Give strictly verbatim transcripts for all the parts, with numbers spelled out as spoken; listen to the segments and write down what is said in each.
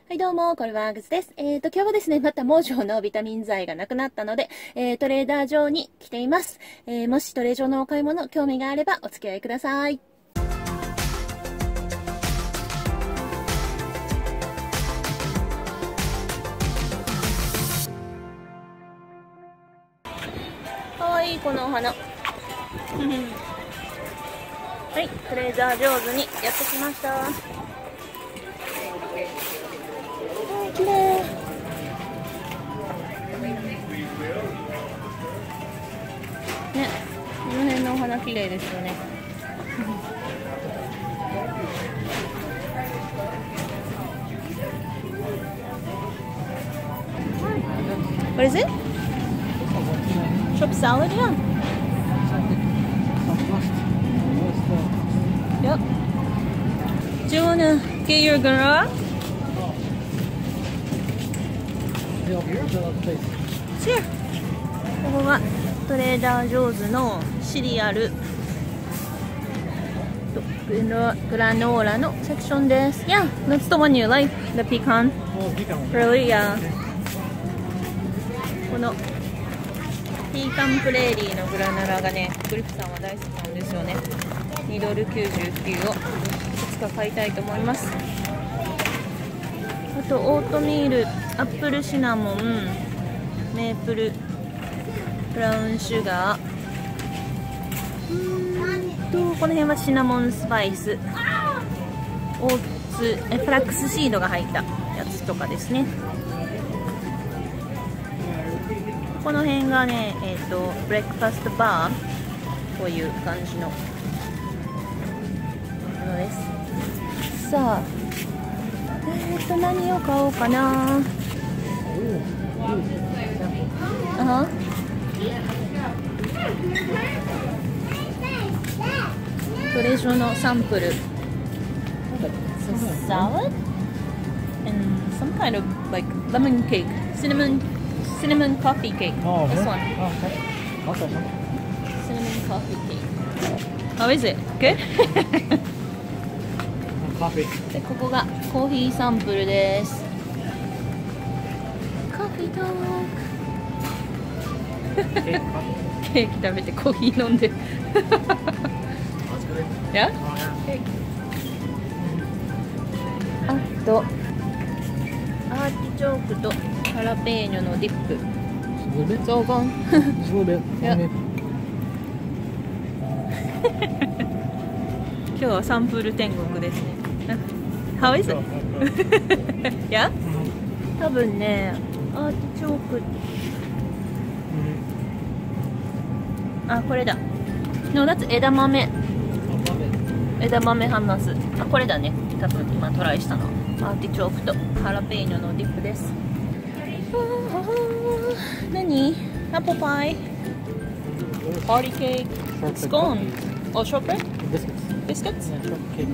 はい、どうも、これはアグズです。えっと、今日はですね、また盲腸のビタミン剤がなくなったので、えー、トレーダー上に来ています。えー、もしトレー上のお買い物、興味があればお付き合いください。かわいい、このお花。はい、トレーダー上手にやってきました。きれい。ね、この辺のお花きれいですよね。What is it? Chopped salad, yeah. Yep. Do you wanna get your garage? Sure. ここがトレーダー・ジョーズのシリアルとグラノーラのセクションです。Yeah, that's the one you like, the pecan. Really, yeah. このピーカンプレーリーのグラノーラがね、グリフさんは大好きなんですよね。にドルきゅうじゅうきゅうをいつか買いたいと思います。あとオートミール、アップルシナモン、メープルブラウンシュガー、うーんとこの辺はシナモンスパイス、オーツえフラックスシードが入ったやつとかですね。この辺がね、えっとブレックファストバーこういう感じのものです。さあ、えっと何を買おうかな。あはトレジョのサンプル。Salad and some kind of like lemon cake, cinnamon cinnamon coffee cake. Oh, This really? one. Oh, okay. Okay. Cinnamon coffee cake. How is it? Good? Coffee. でここがコーヒーサンプルです。コーヒートーク。 Cake, coffee. ケーキ食べてコーヒー飲んで。 That's good. Yeah? Oh, yeah. あとアーティチョークとハラペーニョのディップ。 Just a little bit. ゾーゴン。 Just a little bit. Yeah. Okay. 今日はサンプル天国ですね。How is it? Yeah? 多分ね、アーティチョーク。あ、これだ。No, that's 枝豆。枝豆ハンナス。あ、これだね。多分今トライしたの。アーティチョークとハラペーニョのディップです。あー、何？アップルパイ。パーティーケーキ。スコーン。お、ショートブレッド？ Biscuits. Biscuits? Yeah, chocolate cake.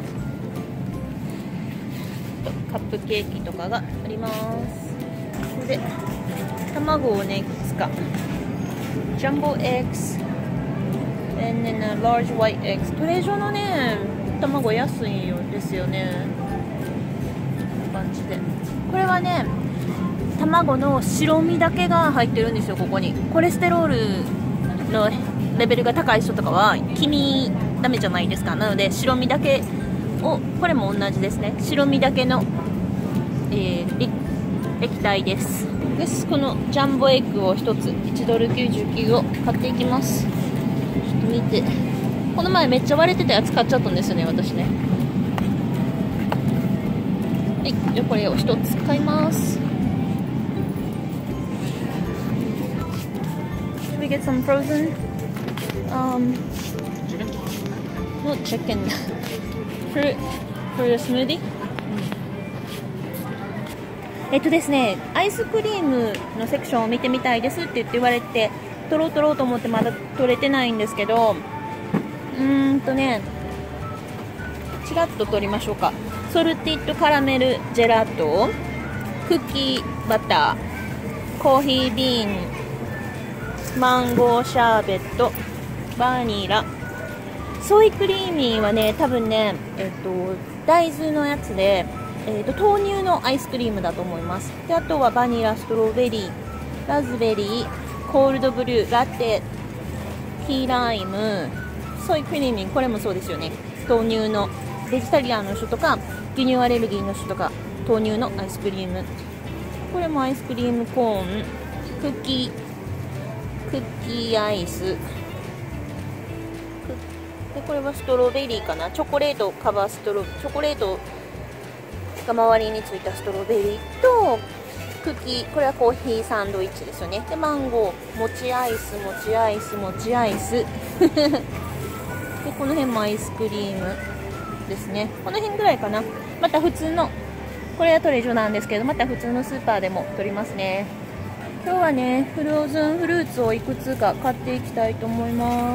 カップケーキとかがあります。ここで卵をね、いくつか。ジャンボエッグス and then a large white eggs。トレー状のね、卵安いよですよね。こんな感じで。これはね、卵の白身だけが入ってるんですよ、ここに。コレステロールのレベルが高い人とかは黄身ダメじゃないですか。なので白身だけを、これも同じですね。白身だけの、えー、液体です。です。このジャンボエッグをひとついちドルきゅうじゅうきゅうを買っていきます。ちょっと見て。この前めっちゃ割れてたやつ買っちゃったんですよね、私ね。はい、じゃあこれをひとつ買います。Should we get some frozen? Um, Chicken? no chicken. Fruit for a smoothie? えっとですね、アイスクリームのセクションを見てみたいですって言って言われて、取ろう取ろうと思ってまだ取れてないんですけど、うーんとね、ちらっと取りましょうか。ソルティッドカラメルジェラート、クッキーバター、コーヒービーン、マンゴーシャーベット、バニラ、ソイクリーミーはね、多分ね、えっと、大豆のやつで、 えー、と豆乳のアイスクリームだと思います。であとはバニラ、ストロベリー、ラズベリー、コールドブルー、ラテ、キーライム、ソイクリーミン、これもそうですよね。豆乳のベジタリアンの人とか牛乳アレルギーの人とか豆乳のアイスクリーム、これもアイスクリームコーン、クッキークッキーアイスで、これはストロベリーかな、チョコレートカバーストロチョコレートが周りについたストロベリーとクッキー、これはコーヒーサンドイッチですよね。でマンゴー、もちアイス、もちアイス、もちアイスでこの辺もアイスクリームですね。この辺ぐらいかな。また普通の、これはトレジョなんですけど、また普通のスーパーでも取りますね。今日はね、フローズンフルーツをいくつか買っていきたいと思います。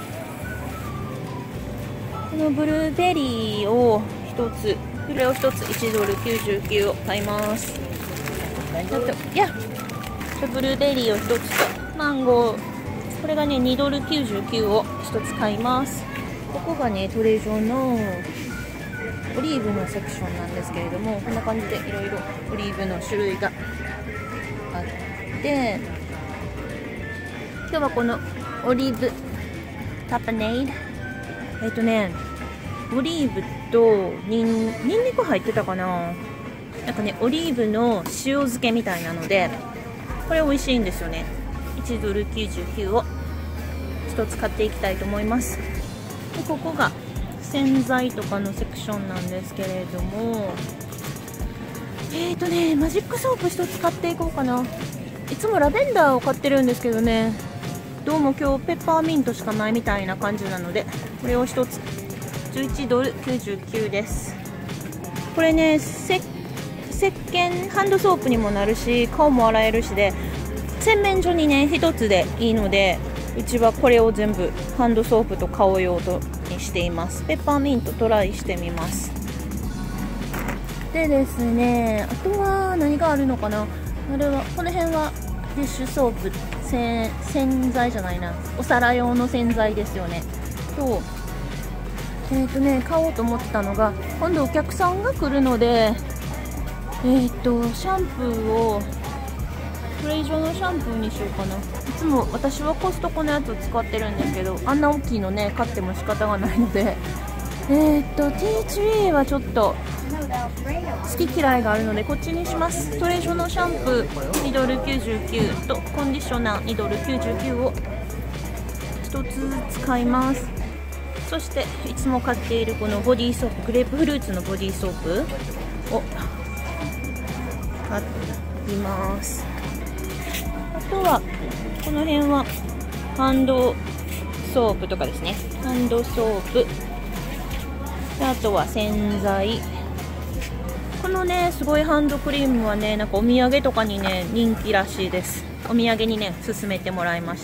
このブルーベリーをひとつ、これをひとついちドルきゅうじゅうきゅうを買います。あと、いや、ブルーベリーをひとつとマンゴー、これがねにドルきゅうじゅうきゅうをひとつ買います。ここがねトレジョのオリーブのセクションなんですけれども、こんな感じでいろいろオリーブの種類があって、今日はこのオリーブタパネイド、えっとねオリーブとニンニンニク入ってたかな、なんかねオリーブの塩漬けみたいなので、これ美味しいんですよね。いちドルきゅうじゅうきゅうをひとつ買っていきたいと思います。でここが洗剤とかのセクションなんですけれども、えーとねマジックソープひとつ買っていこうかな。いつもラベンダーを買ってるんですけどね、どうも今日ペッパーミントしかないみたいな感じなので、これをひとつじゅういちドルきゅうじゅうきゅうです。これねせ石鹸ハンドソープにもなるし顔も洗えるしで、洗面所にねひとつでいいので、うちはこれを全部ハンドソープと顔用とにしています。ペッパーミントトライしてみます。でですね、あとは何があるのかな、あれはこの辺はディッシュソープ、せ洗剤じゃないな、お皿用の洗剤ですよね。とえっとね買おうと思ってたのが、今度お客さんが来るので、えっとシャンプーをトレイジョのシャンプーにしようかな。いつも私はコストコのやつを使ってるんですけど、あんな大きいのね買っても仕方がないので、えっとティーツリーはちょっと好き嫌いがあるのでこっちにします。トレイジョのシャンプーにドルきゅうじゅうきゅうとコンディショナーにドルきゅうじゅうきゅうをひとつずつ買います。そしていつも買っているこのボディーソープ、グレープフルーツのボディーソープを買います。あとはこの辺はハンドソープとかですね、ハンドソープで、あとは洗剤。このねすごいハンドクリームはね、なんかお土産とかにね人気らしいです。お土産にね勧めてもらいました。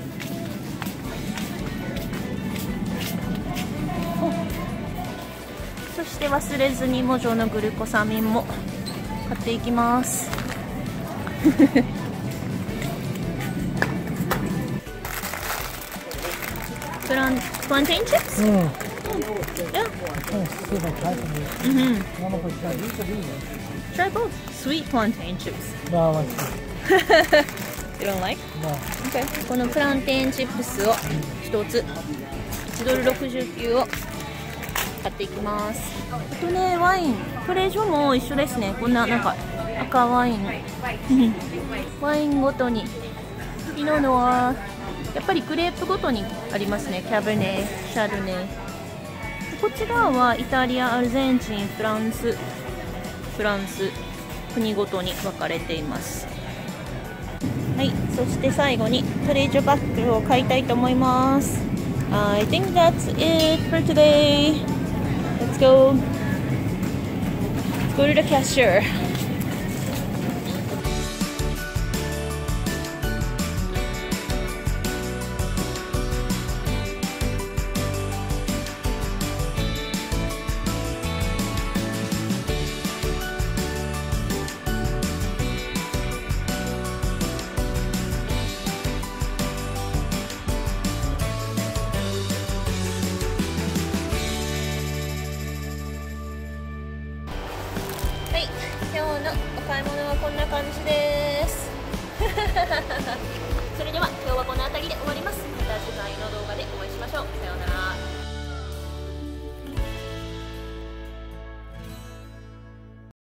そして忘れずにモジョのグルコサミンも買っていきます。プランプランテインチップス。 うん。 Yeah. Oh, see if I try some of these. Mhm. I don't know if I try these or these. Try both. Sweet plantain chips. No, I like these. You don't like? No. Okay. このプランテインチップスをひとついちドルろくじゅうきゅうを買っていきます。あとねワイン、トレジョも一緒ですね。こんななんか赤ワインワインごとにピノノワー、やっぱりグレープごとにありますね。キャベネ、シャルネ。こっち側はイタリア、アルゼンチン、フランス、フランス国ごとに分かれています。はい、そして最後にトレジョバッグを買いたいと思います。I think that's it for today. Let's go. Let's go to the cashier. はい、今日のお買い物はこんな感じですそれでは今日はこの辺りで終わります。